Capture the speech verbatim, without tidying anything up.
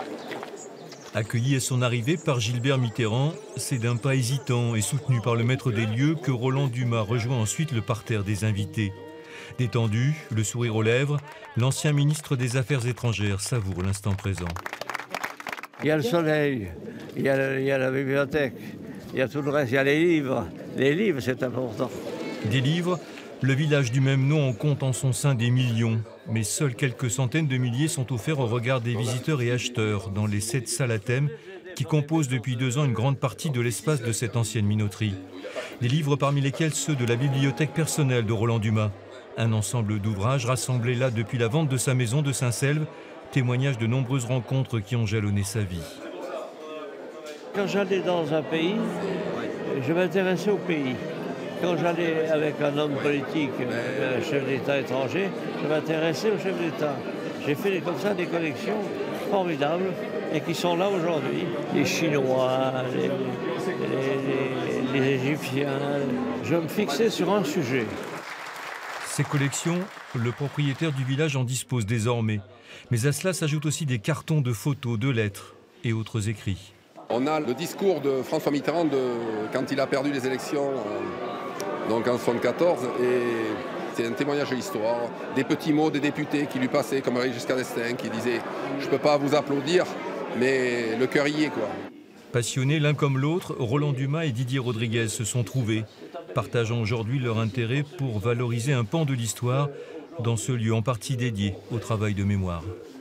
Accueilli à son arrivée par Gilbert Mitterrand, c'est d'un pas hésitant et soutenu par le maître des lieux que Roland Dumas rejoint ensuite le parterre des invités. Détendu, le sourire aux lèvres, l'ancien ministre des Affaires étrangères savoure l'instant présent. Il y a le soleil, il y a, le, il y a la bibliothèque, il y a tout le reste, il y a les livres. Les livres, c'est important. Des livres, le village du même nom en compte en son sein des millions, mais seules quelques centaines de milliers sont offerts au regard des visiteurs et acheteurs dans les sept salles à thème qui composent depuis deux ans une grande partie de l'espace de cette ancienne minoterie. Des livres parmi lesquels ceux de la bibliothèque personnelle de Roland Dumas. Un ensemble d'ouvrages rassemblés là depuis la vente de sa maison de Saint-Selve, témoignage de nombreuses rencontres qui ont jalonné sa vie. Quand j'allais dans un pays, je m'intéressais au pays. Quand j'allais avec un homme politique, un chef d'État étranger, je m'intéressais au chef d'État. J'ai fait comme ça des collections formidables et qui sont là aujourd'hui. Les Chinois, les, les, les, les Égyptiens. Je me fixais sur un sujet. Ces collections, le propriétaire du village en dispose désormais. Mais à cela s'ajoutent aussi des cartons de photos, de lettres et autres écrits. On a le discours de François Mitterrand de, quand il a perdu les élections, euh, donc en soixante-quatorze, et c'est un témoignage de l'histoire. Des petits mots des députés qui lui passaient, comme Giscard d'Estaing, qui disait « Je ne peux pas vous applaudir, mais le cœur y est, quoi ». Passionnés l'un comme l'autre, Roland Dumas et Didier Rodriguez se sont trouvés, partageant aujourd'hui leur intérêt pour valoriser un pan de l'histoire dans ce lieu en partie dédié au travail de mémoire.